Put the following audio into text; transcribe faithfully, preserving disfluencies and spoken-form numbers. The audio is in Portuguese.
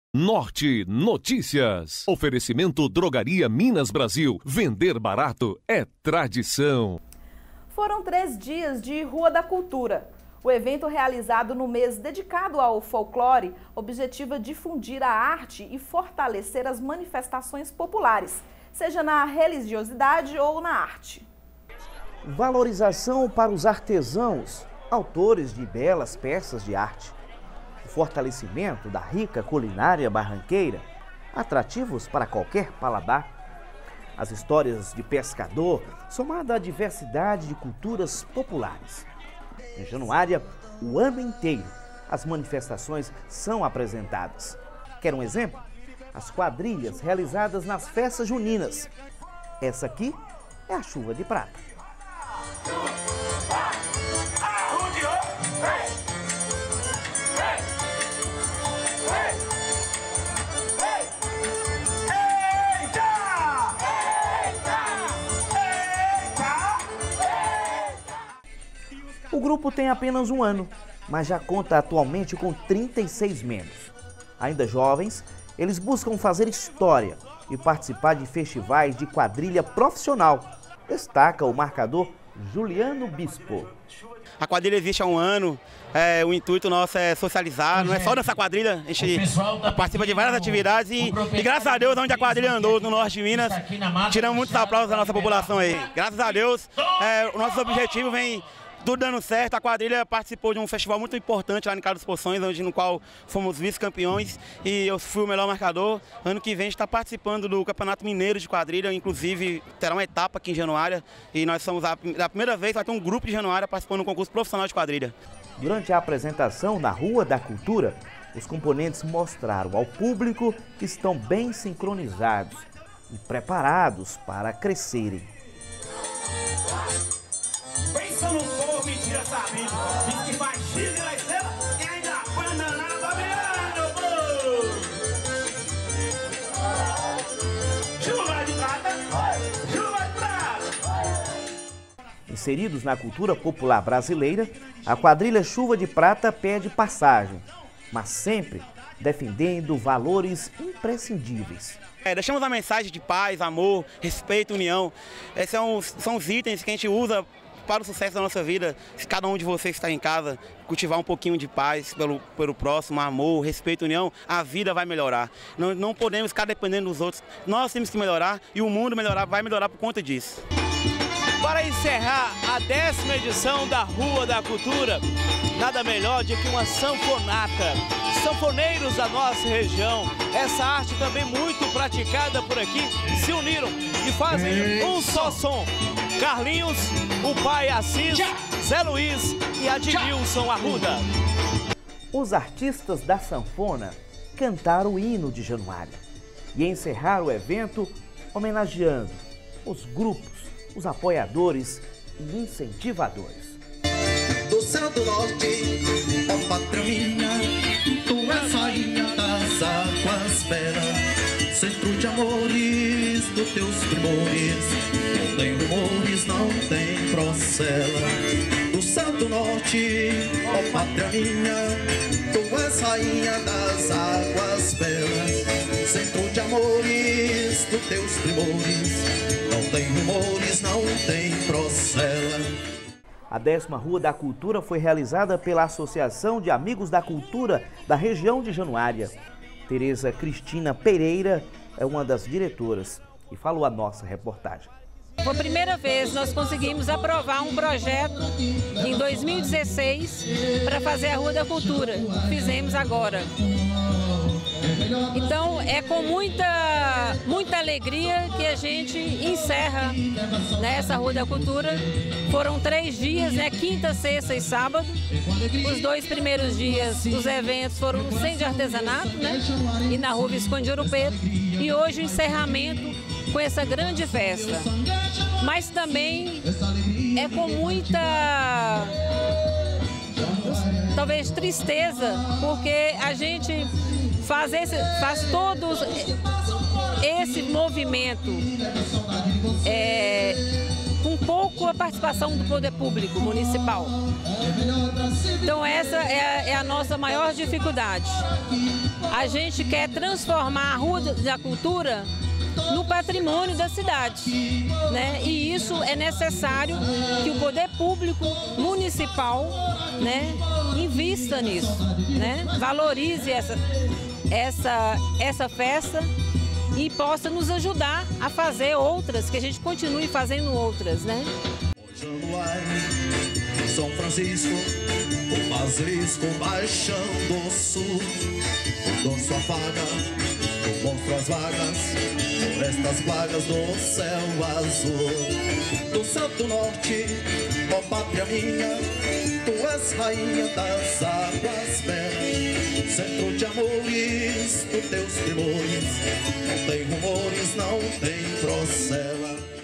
Norte Notícias. Oferecimento Drogaria Minas Brasil. Vender barato é tradição. Foram três dias de Rua da Cultura. O evento, realizado no mês dedicado ao folclore, objetiva difundir a arte e fortalecer as manifestações populares, seja na religiosidade ou na arte. Valorização para os artesãos, autores de belas peças de arte. Fortalecimento da rica culinária barranqueira, atrativos para qualquer paladar. As histórias de pescador, somada à diversidade de culturas populares. Em Januária, o ano inteiro, as manifestações são apresentadas. Quer um exemplo? As quadrilhas realizadas nas festas juninas. Essa aqui é a Chuva de Prata. O grupo tem apenas um ano, mas já conta atualmente com trinta e seis membros. Ainda jovens, eles buscam fazer história e participar de festivais de quadrilha profissional, destaca o marcador Juliano Bispo. A quadrilha existe há um ano, é, o intuito nosso é socializar, não é só nessa quadrilha, a gente participa de várias atividades e, e graças a Deus, onde a quadrilha andou no norte de Minas, tiramos muitos aplausos da nossa população aí. Graças a Deus, é, o nosso objetivo vem tudo dando certo. A quadrilha participou de um festival muito importante lá em Carlos Poções, onde, no qual fomos vice-campeões e eu fui o melhor marcador. Ano que vem a gente está participando do Campeonato Mineiro de Quadrilha, inclusive terá uma etapa aqui em Januária e nós somos a, a primeira vez vai ter um grupo de Januária participando do concurso profissional de quadrilha. Durante a apresentação na Rua da Cultura, os componentes mostraram ao público que estão bem sincronizados e preparados para crescerem. Pensa no povo, mentira, sabe? Diz que faz X na estrela e ainda banana babeando, pô! Chuva de prata, chuva de prata! Inseridos na cultura popular brasileira, a quadrilha Chuva de Prata pede passagem, mas sempre defendendo valores imprescindíveis. É, deixamos a mensagem de paz, amor, respeito, união. Esses são, são os itens que a gente usa para o sucesso da nossa vida. Se cada um de vocês está em casa, cultivar um pouquinho de paz pelo, pelo próximo, amor, respeito, união, a vida vai melhorar. Não, não podemos ficar dependendo dos outros. Nós temos que melhorar e o mundo melhorar, vai melhorar por conta disso. Para encerrar a décima edição da Rua da Cultura, nada melhor do que uma sanfonata. Sanfoneiros da nossa região, essa arte também muito praticada por aqui, se uniram e fazem um só som. Carlinhos, o pai Assis, Zé Luiz e Adilson Arruda. Os artistas da sanfona cantaram o hino de Januária e encerraram o evento homenageando os grupos, os apoiadores e incentivadores. Do céu do norte, ó pátria minha, tu és rainha das águas belas, centro de amores dos teus primores, não tem rumores, não tem procela. Do céu do norte, ó pátria minha, tu és rainha das águas belas, centro de amores dos teus primores, não tem rumores, não tem procela. A décima Rua da Cultura foi realizada pela Associação de Amigos da Cultura da região de Januária. Tereza Cristina Pereira é uma das diretoras e falou a nossa reportagem. Foi a primeira vez que nós conseguimos aprovar um projeto em dois mil e dezesseis para fazer a Rua da Cultura. Fizemos agora. Então é com muita, muita alegria que a gente encerra nessa Rua da Cultura. Foram três dias, né? Quinta, sexta e sábado. Os dois primeiros dias os eventos foram no Centro de Artesanato, né? E na Rua Visconde de Ouro Preto. E hoje o encerramento com essa grande festa. Mas também é com muita, talvez, tristeza, porque a gente faz, esse, faz todos esse movimento é, com pouco a participação do poder público municipal. Então essa é a, é a nossa maior dificuldade. A gente quer transformar a Rua da Cultura no patrimônio da cidade, né? E isso é necessário que o poder público municipal, né, invista nisso, né? Valorize essa, essa, essa festa e possa nos ajudar a fazer outras, que a gente continue fazendo outras, né? São Francisco, o basilisco baixando o sul, o dom sua faga, o monstro as vagas, por estas plagas do céu azul. Do Santo Norte, ó pátria minha, tu és rainha das águas belas, centro de amores, dos teus primores, não tem rumores, não tem procela.